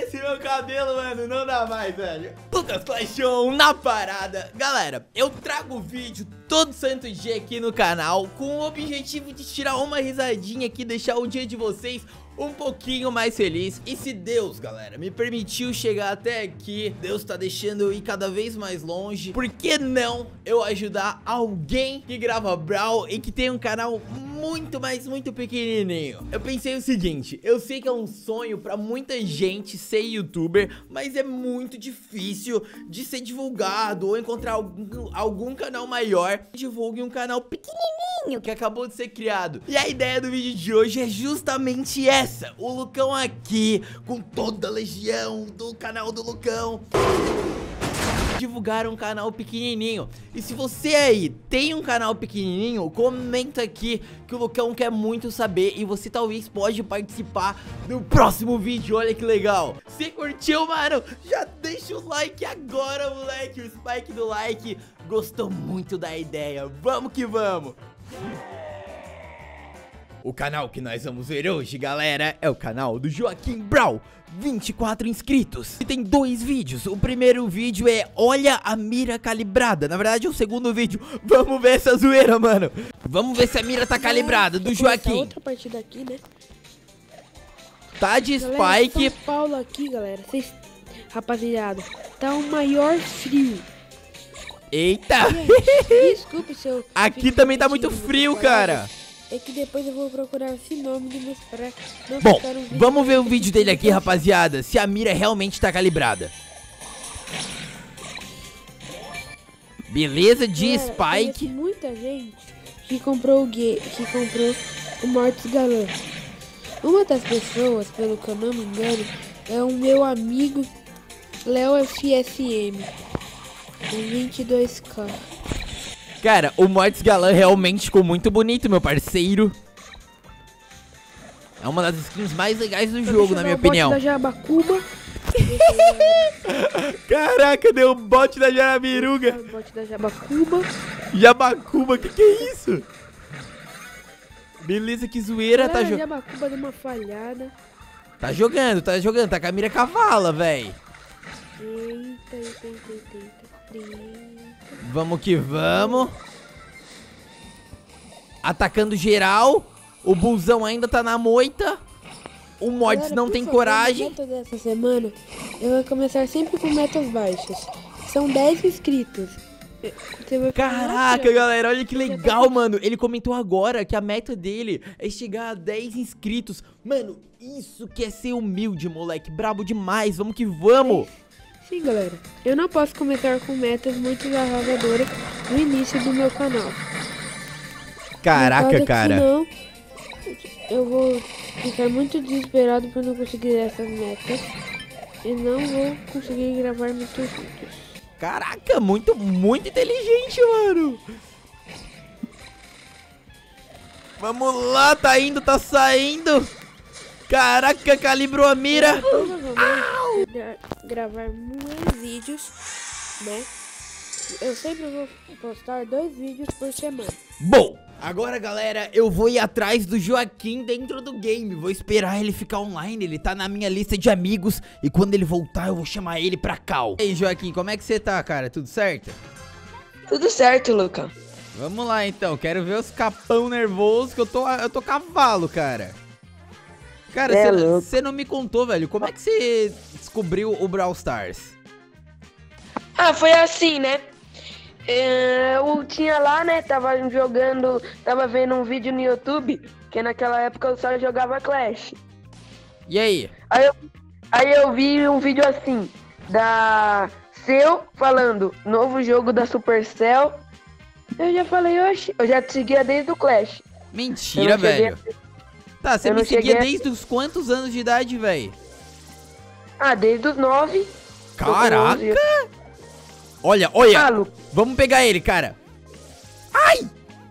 esse meu cabelo, mano, não dá mais, velho. Lucas Clashon na parada. Galera, eu trago vídeo todo santo dia aqui no canal com o objetivo de tirar uma risadinha aqui, deixar o dia de vocês um pouquinho mais feliz. E se Deus, galera, me permitiu chegar até aqui, Deus tá deixando eu ir cada vez mais longe, por que não eu ajudar alguém que grava Brawl e que tem um canal muito, mas muito pequenininho? Eu pensei o seguinte, eu sei que é um sonho pra muita gente ser youtuber, mas é muito difícil de ser divulgado ou encontrar algum canal maior que divulgue um canal pequenininho que acabou de ser criado. E a ideia do vídeo de hoje é justamente essa. O Lucão aqui, com toda a legião do canal do Lucão, divulgar um canal pequenininho. E se você aí tem um canal pequenininho, comenta aqui que o Lucão quer muito saber e você talvez pode participar do próximo vídeo. Olha que legal. Se curtiu, mano, já deixa o like agora, moleque. O spike do like gostou muito da ideia. Vamos que vamos. O canal que nós vamos ver hoje, galera, é o canal do Joaquim Brawl, 24 inscritos. E tem 2 vídeos. O primeiro vídeo é Olha a mira calibrada. Na verdade é o segundo vídeo. Vamos ver essa zoeira, mano. Vamos ver se a mira tá calibrada, do Joaquim. Outra partida aqui, né? Tá de galera, Spike. São Paulo aqui, galera. Rapaziada, tá o maior frio. Eita. Gente, desculpe se eu... Aqui também tá muito frio, cara. É que depois eu vou procurar sinônimos pra não Bom, ficar um vídeo. vamos ver o vídeo dele aqui, rapaziada, se a mira realmente tá calibrada. Beleza, de Galera, Spike. conheço muita gente que comprou o Mortis Galan. Uma das pessoas, pelo que eu não me engano, é o meu amigo Léo FSM, com 22k. Cara, o Mortis Galan realmente ficou muito bonito, meu parceiro. É uma das skins mais legais do jogo, na minha opinião. Da Jabacuba. Caraca, deu o bot da Jarabiruga. O bot da Jabacuba. Jabacuba, que é isso? Beleza, que zoeira. Tá jogando. Jabacuba deu uma falhada. Tá jogando. Tá com a mira cavala, véi. Eita. Vamos que vamos. Atacando geral. O Bulzão ainda tá na moita. O Mortis não tem coragem. No dessa semana eu vou começar sempre com metas baixas. São 10 inscritos. Caraca, galera, olha que legal, mano. Ele comentou agora que a meta dele é chegar a 10 inscritos. Mano, isso que é ser humilde, moleque. Brabo demais, vamos que vamos. Sim, galera, eu não posso começar com metas muito arrasadoras no início do meu canal. Caraca, cara. Senão, eu vou ficar muito desesperado por não conseguir essas metas e não vou conseguir gravar muitos vídeos. Caraca, muito inteligente, mano. Vamos lá, tá indo, tá saindo. Caraca, calibrou a mira. Gravar muitos vídeos, né? Eu sempre vou postar 2 vídeos por semana. Bom, agora, galera, eu vou ir atrás do Joaquim dentro do game. Vou esperar ele ficar online, ele tá na minha lista de amigos. E quando ele voltar, eu vou chamar ele pra cal. E aí, Joaquim, como é que você tá, cara? Tudo certo? Tudo certo, Luca. Vamos lá, então. Quero ver os capão nervosos, que eu tô cavalo, cara. Cara, você não me contou, velho. Como é que você descobriu o Brawl Stars? Ah, foi assim, né? Eu tinha lá, né? Tava jogando, tava vendo um vídeo no YouTube, que naquela época eu só jogava Clash. E aí? Aí eu vi um vídeo assim, da Seu falando, novo jogo da Supercell. Eu já falei, oxe, eu já te seguia desde o Clash. Mentira, velho. Tá, você me seguia desde os quantos anos de idade, velho? Ah, desde os 9. Caraca! Olha, vamos pegar ele, cara. Ai!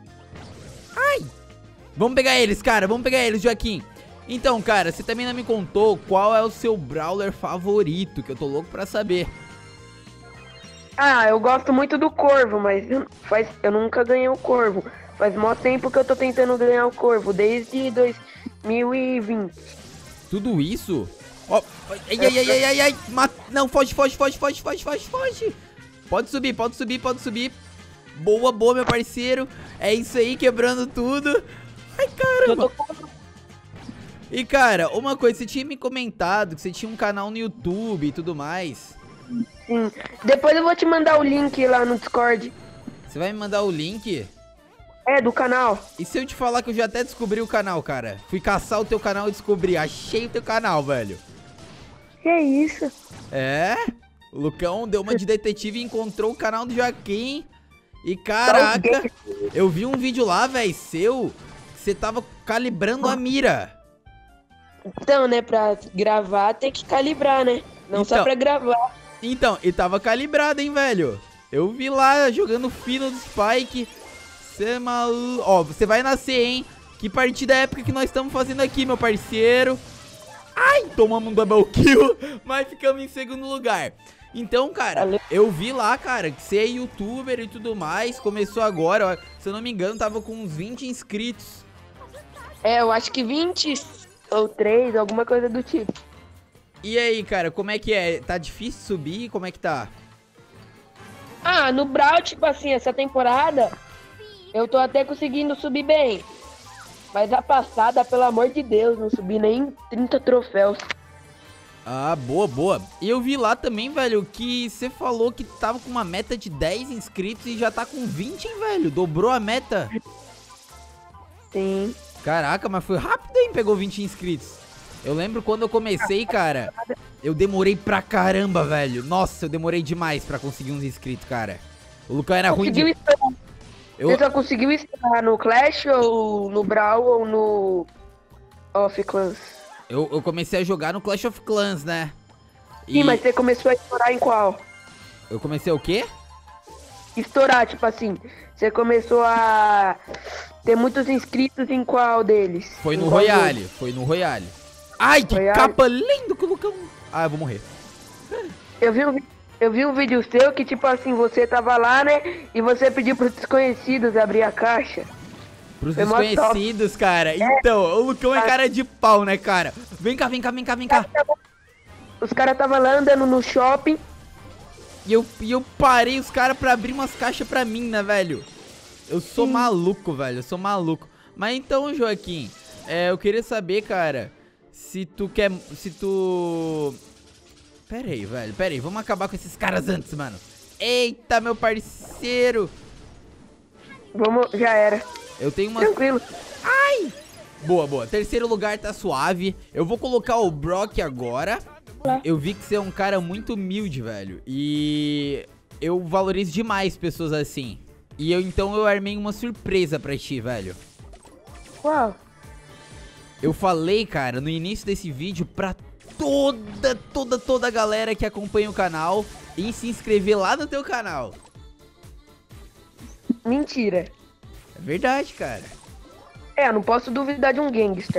Vamos pegar eles, cara, vamos pegar eles, Joaquim. Então, cara, você também não me contou qual é o seu brawler favorito, que eu tô louco pra saber. Ah, eu gosto muito do Corvo, mas eu nunca ganhei o Corvo. Faz mó tempo que eu tô tentando ganhar o Corvo, desde 2020. Tudo isso? Ó, ai, ai, ai, ai, ai, ai. Não, foge, foge, foge, foge, foge, foge, foge. Pode subir, pode subir, pode subir. Boa, boa, meu parceiro. É isso aí, quebrando tudo. Ai, caramba. E, cara, uma coisa, você tinha me comentado que você tinha um canal no YouTube e tudo mais. Sim. Depois eu vou te mandar o link lá no Discord. Você vai me mandar o link? É, do canal. E se eu te falar que eu já até descobri o canal, cara? Fui caçar o teu canal e descobri. Achei o teu canal, velho. Que isso? É? O Lucão deu uma de detetive e encontrou o canal do Joaquim. E caraca, eu vi um vídeo lá, velho, seu, que você tava calibrando a mira. Então, né, pra gravar tem que calibrar, né? Não Então, só pra gravar. Então, e tava calibrado, hein, velho. Eu vi lá, jogando fino do Spike. Você é maluco. Ó, você vai nascer, hein. Que partida épica que nós estamos fazendo aqui, meu parceiro. Ai, tomamos um double kill, mas ficamos em segundo lugar. Então, cara, eu vi lá, cara, que você é youtuber e tudo mais. Começou agora, ó, se eu não me engano, tava com uns 20 inscritos. É, eu acho que 20 ou 3, alguma coisa do tipo. E aí, cara, como é que é? Tá difícil subir? Como é que tá? Ah, no Brawl, tipo assim, essa temporada, eu tô até conseguindo subir bem. Mas a passada, pelo amor de Deus, não subi nem 30 troféus. Ah, boa, boa. E eu vi lá também, velho, que você falou que tava com uma meta de 10 inscritos e já tá com 20, hein, velho? Dobrou a meta. Sim. Caraca, mas foi rápido, hein? Pegou 20 inscritos. Eu lembro quando eu comecei, cara, eu demorei pra caramba, velho. Nossa, eu demorei demais pra conseguir uns inscritos, cara. O Lucão era ruim de... Você só conseguiu estourar no Clash ou no Brawl ou no Off Clans? Eu comecei a jogar no Clash of Clans, né? Sim, mas você começou a estourar em qual? Eu comecei o quê? Estourar, tipo assim, você começou a ter muitos inscritos em qual deles? Foi no Royale, foi no Royale. Ai, que Royale? capa lindo que o Lucão... Ah, eu vou morrer. Eu vi um vídeo seu que, tipo assim, você tava lá, né? E você pediu pros desconhecidos abrir a caixa. Pros Foi mó desconhecidos, cara. Então, o Lucão é cara de pau, né, cara? Vem cá, vem cá, vem cá, vem cá. Os caras tava lá andando no shopping. E eu parei os caras pra abrir umas caixas pra mim, né, velho? Eu sou maluco, velho. Eu sou maluco. Mas então, Joaquim, eu queria saber, cara, se tu quer... Se tu... Pera aí, velho. Pera aí. Vamos acabar com esses caras antes, mano. Eita, meu parceiro. Vamos, já era. Eu tenho uma... Tranquilo. Ai! Boa, boa. Terceiro lugar tá suave. Eu vou colocar o Brock agora. Eu vi que você é um cara muito humilde, velho. E eu valorizo demais pessoas assim. E então eu armei uma surpresa pra ti, velho. Uau. Eu falei, cara, no início desse vídeo pra toda a galera que acompanha o canal em se inscrever lá no teu canal. Mentira. É verdade, cara. É, eu não posso duvidar de um gangster.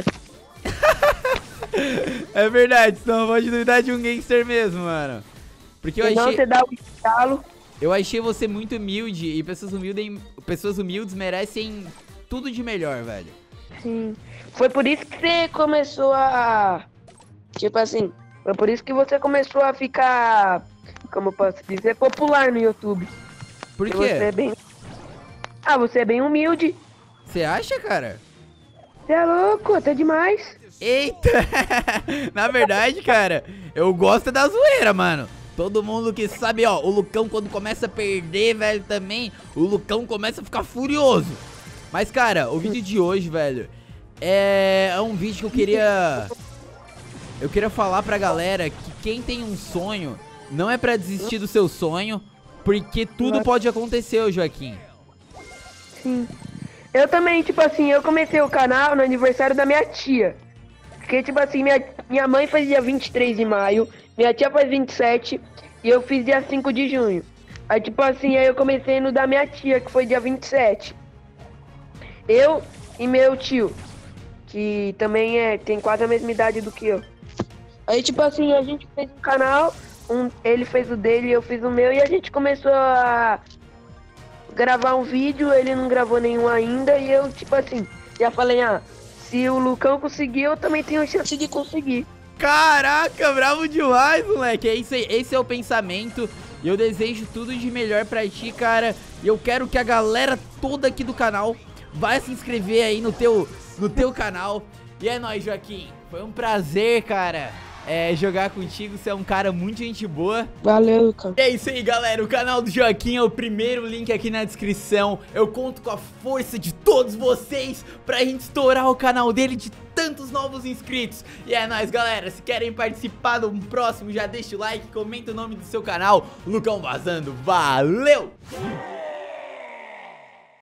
É verdade, senão não pode duvidar de um gangster mesmo, mano. Porque eu Senão achei... você dá o estalo. Eu achei você muito humilde e pessoas humildes merecem tudo de melhor, velho. Sim. Foi por isso que você começou a... Tipo assim, foi por isso que você começou a ficar... Como eu posso dizer? Popular no YouTube. Por Porque quê? Você é bem... Ah, você é bem humilde. Você acha, cara? Você é louco, até demais. Eita! Na verdade, cara, eu gosto da zoeira, mano. Todo mundo que sabe, ó, o Lucão quando começa a perder, velho, também, o Lucão começa a ficar furioso. Mas, cara, o vídeo de hoje, velho, é um vídeo que eu queria falar pra galera que quem tem um sonho não é pra desistir do seu sonho, porque tudo pode acontecer, ô Joaquim. Sim. Eu também, tipo assim, eu comecei o canal no aniversário da minha tia. Porque, tipo assim, minha mãe faz dia 23 de maio, minha tia faz 27 e eu fiz dia 5 de junho. Aí, tipo assim, aí eu comecei no da minha tia, que foi dia 27. Eu e meu tio, que também tem quase a mesma idade do que eu. Aí, tipo assim, a gente fez um canal, ele fez o dele e eu fiz o meu, e a gente começou a gravar um vídeo, ele não gravou nenhum ainda, e eu, tipo assim, já falei, se o Lucão conseguiu, eu também tenho chance de conseguir. Caraca, bravo demais, moleque. É isso aí, esse é o pensamento. E eu desejo tudo de melhor pra ti, cara. E eu quero que a galera toda aqui do canal vai se inscrever aí no teu canal. E é nóis, Joaquim. Foi um prazer, cara, jogar contigo. Você é um cara muito gente boa. Valeu, Lucão. É isso aí, galera. O canal do Joaquim é o primeiro link aqui na descrição. Eu conto com a força de todos vocês pra gente estourar o canal dele de tantos novos inscritos. E é nóis, galera. Se querem participar do próximo, já deixa o like, comenta o nome do seu canal. Lucão Vazando. Valeu!